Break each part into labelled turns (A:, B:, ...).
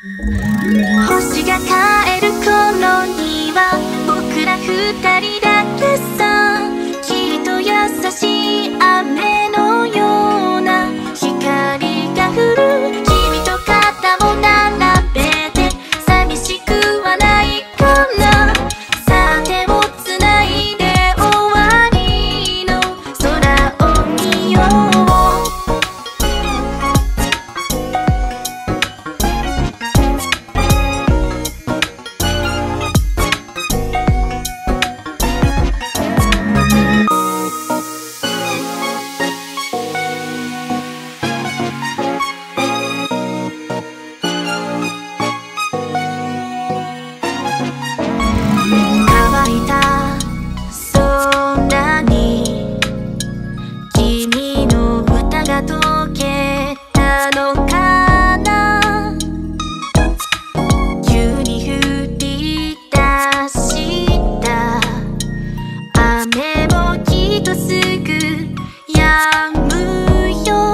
A: 星が帰る頃には僕ら二人だけさ。きっと優しい雨のような光が降る。君と肩を並べて寂しくはないかな。さあ手をつないで終わりの空を見よう。乾いた空に君の歌が溶けたのかな。急に降り出した雨もきっとすぐ止むよ。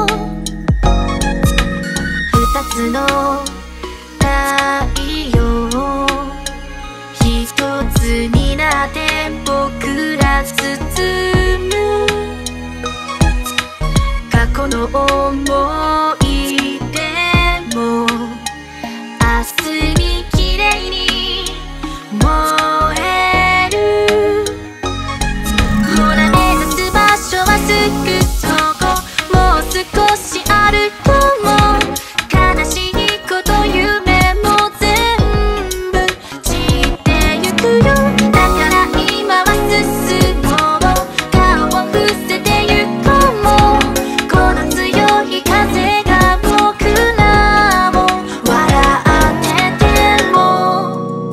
A: 二つの太陽一つになって僕ら包む。過去の思い出も明日に綺麗に燃える。ほら目指す場所はすぐそこ。もう少し歩こう。悲しいこと夢も全部散ってゆくよ。だから今は進もう。顔を伏せてゆこう。この強い風が僕らを笑ってても。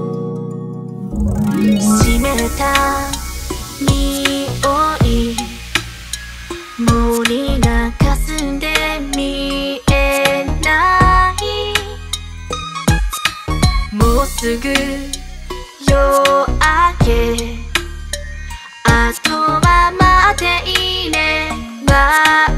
A: 湿った匂い森が霞んで見えない。もうすぐ夜明け。あとは待っていれば